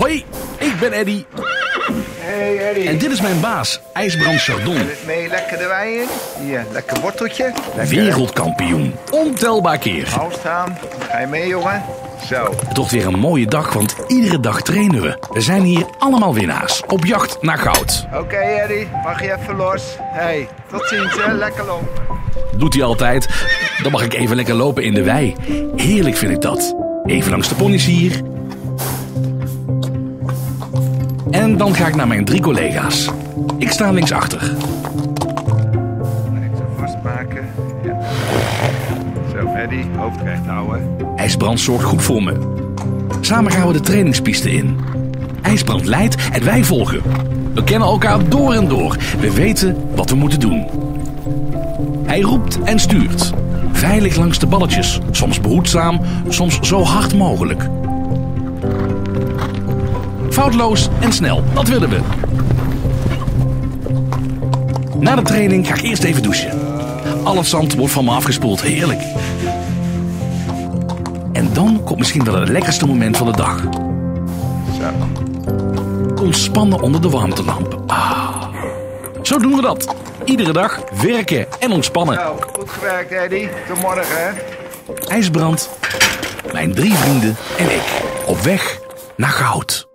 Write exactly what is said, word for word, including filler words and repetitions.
Hoi, ik ben Eddy. Hey Eddy. En dit is mijn baas, IJsbrand Chardon. Wil het mee lekker de wei in? Hier, lekker worteltje. Lekker. Wereldkampioen. Ontelbaar keer. Hou staan. Ga je mee, jongen? Zo. Het wordt weer een mooie dag, want iedere dag trainen we. We zijn hier allemaal winnaars. Op jacht naar goud. Oké okay, Eddy, mag je even los? Hey, tot ziens hè. Lekker lopen. Doet hij altijd. Dan mag ik even lekker lopen in de wei. Heerlijk vind ik dat. Even langs de ponies hier. En dan ga ik naar mijn drie collega's. Ik sta linksachter. Even vastmaken. Ja. Zo, Eddy, hoofd recht houden. IJsbrand zorgt goed voor me. Samen gaan we de trainingspiste in. IJsbrand leidt en wij volgen. We kennen elkaar door en door. We weten wat we moeten doen. Hij roept en stuurt. Veilig langs de balletjes. Soms behoedzaam, soms zo hard mogelijk. Foutloos en snel, dat willen we. Na de training ga ik eerst even douchen. Al het zand wordt van me afgespoeld, heerlijk. En dan komt misschien wel het lekkerste moment van de dag. Zo. Ontspannen onder de warmtelamp. Ah. Zo doen we dat. Iedere dag werken en ontspannen. Nou, goed gewerkt Eddy. Tot morgen hè. IJsbrand, mijn drie vrienden en ik. Op weg naar goud.